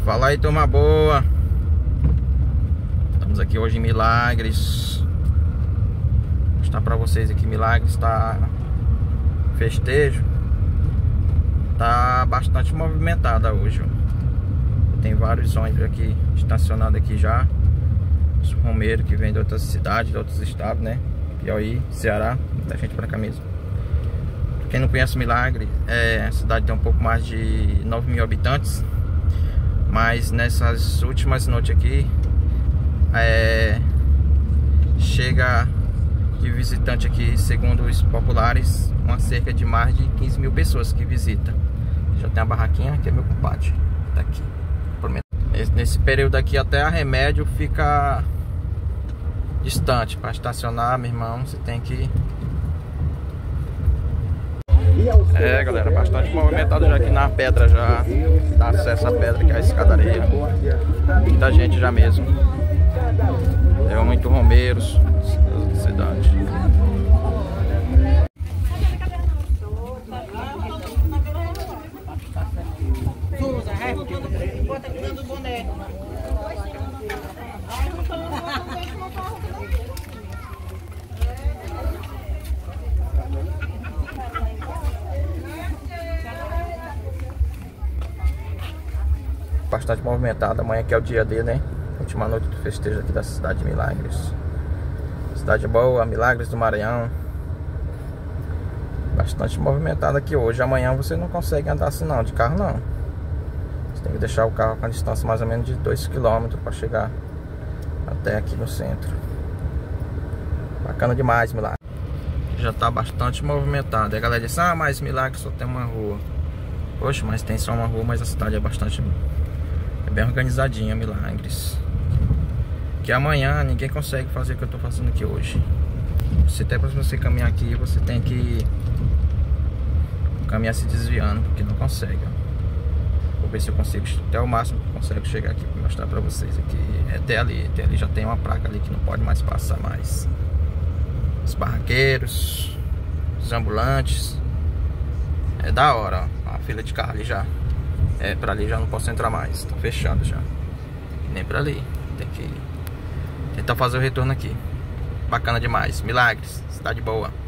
Fala aí, turma boa. Estamos aqui hoje em Milagres. Vou mostrar pra vocês aqui. Milagres tá festejo. Tá bastante movimentada hoje, ó. Tem vários ônibus aqui estacionados aqui já. Os romeiros que vêm de outras cidades, de outros estados, né? Piauí, Ceará, muita gente pra cá mesmo. Quem não conhece Milagres, a cidade tem um pouco mais de 9 mil habitantes. Mas nessas últimas noites aqui chega de visitante aqui, segundo os populares, uma cerca de mais de 15 mil pessoas que visitam. Já tem a barraquinha, aqui é meu compadre, tá aqui. Nesse período aqui até a Remédio fica distante. Para estacionar, meu irmão, você tem que... galera, bastante movimentado já aqui na pedra, já dá acesso à pedra, que é a escadaria. Muita gente já mesmo. Muito romeiros da cidade. Bastante movimentada. Amanhã que é o dia D, né? Última noite do festejo aqui da cidade de Milagres. Cidade boa, Milagres do Maranhão. Bastante movimentada aqui hoje. Amanhã você não consegue andar assim não, de carro não. Você tem que deixar o carro com a distância mais ou menos de 2 km para chegar até aqui no centro. Bacana demais, Milagres. Já tá bastante movimentada. A galera diz, mas Milagres só tem uma rua. Poxa, mas tem só uma rua, mas a cidade é bastante... bem organizadinha, Milagres. Que amanhã ninguém consegue fazer o que eu tô fazendo aqui hoje. Até para você caminhar aqui, você tem que caminhar se desviando, porque não consegue, ó. Vou ver se eu consigo, até o máximo que eu consigo chegar aqui para mostrar para vocês aqui. Até ali já tem uma placa ali que não pode mais passar mais. Os barraqueiros, os ambulantes. É da hora, ó. A fila de carro ali já. Pra ali já não posso entrar mais, tá fechando já. Nem pra ali. Tem que tentar fazer o retorno aqui. Bacana demais. Milagres, cidade boa.